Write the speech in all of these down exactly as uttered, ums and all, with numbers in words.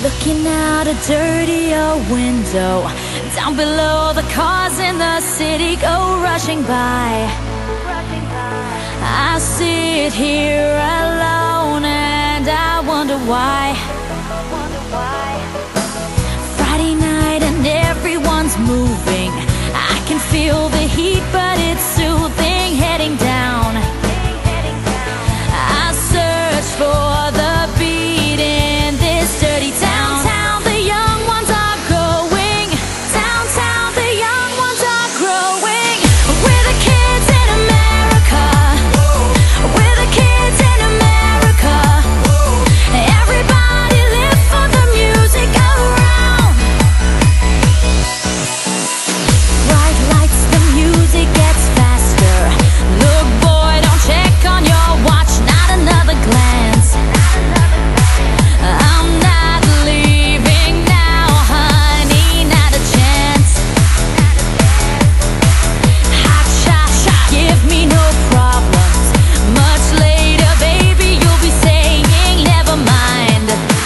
Looking out a dirty old window, down below the cars in the city go rushing by. I sit here alone and I wonder why. Friday night and everyone's moving, I can feel the heat but it's soothing. Heading down, I search for the beat in this dirty town. Downtown, the young ones are going. Downtown, the young ones are growing. We're the kids in America. We're the kids in America. Everybody live for the music around. Bright lights, the music gets faster. Look boy, don't check on your watch, not another glance. I'm not leaving now, honey, not a chance. Hot shot, shot, give me no problems. Much later, baby, you'll be saying never mind.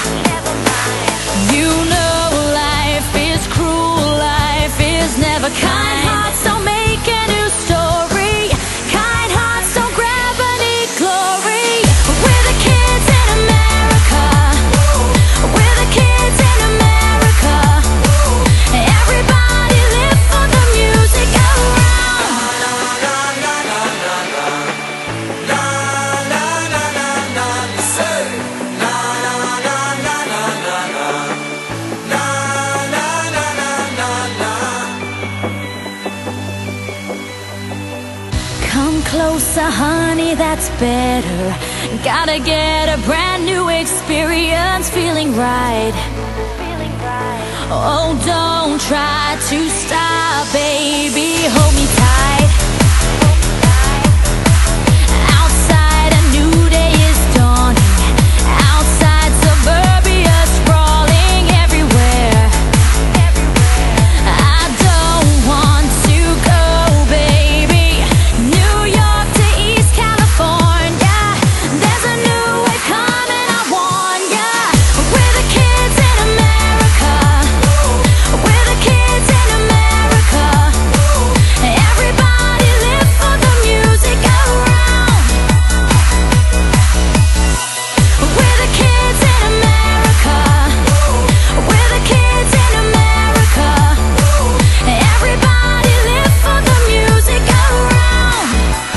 You know life is cruel, life is never kind. Kind hearts don't make a new story. Kind hearts don't grab any glory. We're the kids in America. We're the kids in America. Everybody live for the music around. Come closer, honey, that's better. Gotta get a brand new experience, feeling right. Oh, don't try to stop, baby, hold me tight. Outside, a new day is dawning. Outside, suburbia sprawling everywhere. I don't want to go, baby. New York to East California. There's a new wave coming, I warn ya. We're the kids in America. We're the kids in America. Everybody live for the music around. We're the kids in America. We're the kids in America. Everybody live for the music around.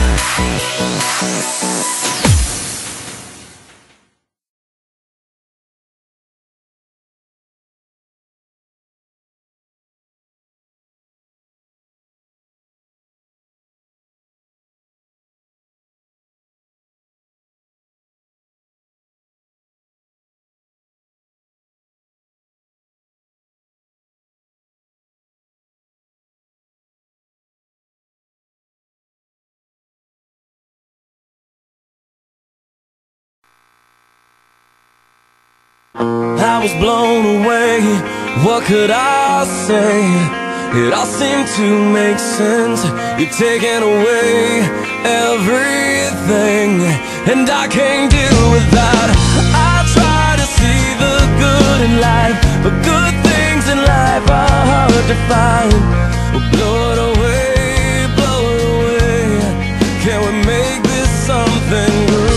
I was blown away, what could I say? It all seemed to make sense. You're taking away everything, and I can't deal with that. I try to see the good in life, but good things in life are hard to find. Well, blow it away, blow it away. Can we make this something good?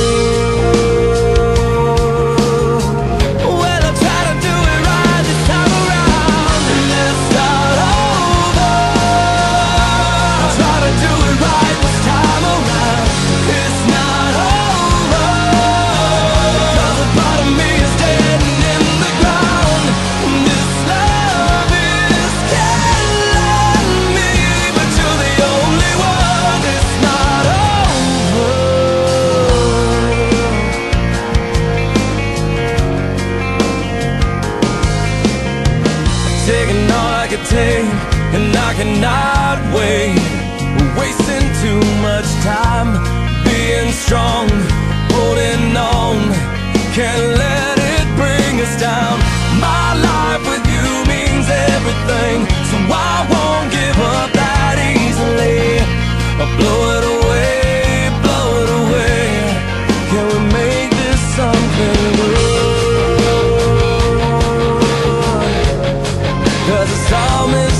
And I cannot wait. We're wasting too much time being strong, holding on. Can't let it bring us down. My life with you means everything, so I won't give up that easily. I'll blow it away, blow it away. Can we make this something good? 'cause I saw me